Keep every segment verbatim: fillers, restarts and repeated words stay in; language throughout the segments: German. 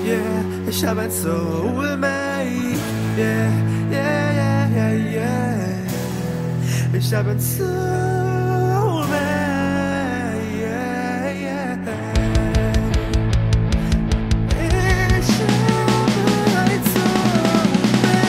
yeah, ich hab ein Soulmate, yeah, yeah, yeah, yeah, yeah. Ich hab ein Soulmate, yeah, yeah. Ich habe ein Soulmate.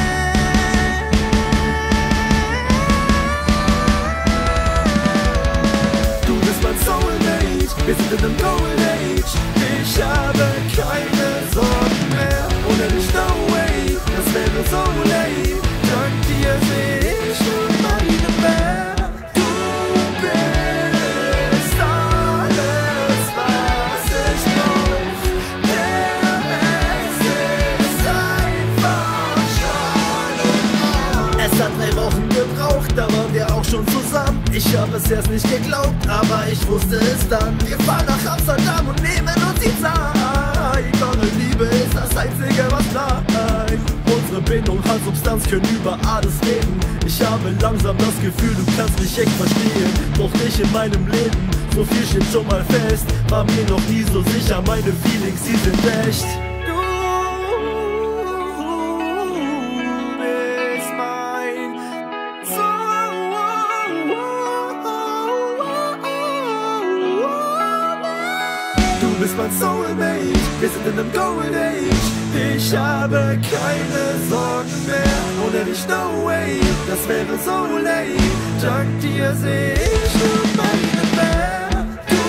Du bist mein Soulmate, wir sind in einem Golden Age. Ich habe keine Sorgen mehr, ohne dich no way, das wäre so lame. Dank dir seh ich nur meine mehr. Du bist alles, was ich brauch. Der Rest ist einfach Schall. Es hat drei Wochen gebraucht, da waren wir auch schon zusammen. Ich hab es erst nicht geglaubt, aber ich wusste es dann. Wir fahren nach Amsterdam und nehmen uns die Zeit. Eure Liebe ist das Einzige, was bleibt. Unsere Bindung hat Substanz, können über alles reden. Ich habe langsam das Gefühl, du kannst mich echt verstehen. Doch nicht in meinem Leben, so viel steht schon mal fest. War mir noch nie so sicher, meine Feelings, die sind echt. Du bist mein Du bist mein Soulmate, wir sind in einem Golden Age. Ich habe keine Sorgen mehr, ohne dich no way, das wäre so lame. Dank dir seh ich nur meine mehr. Du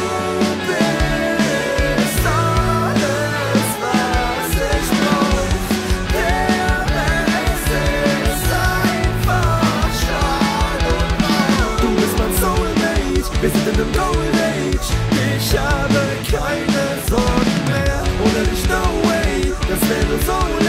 bist alles, was ich brauch. Der Rest ist einfach Schall und Rauch. Du bist mein Soulmate, wir sind in einem Golden Age. Ich habe keine Sorgen mehr, ohne dich no way, das wäre so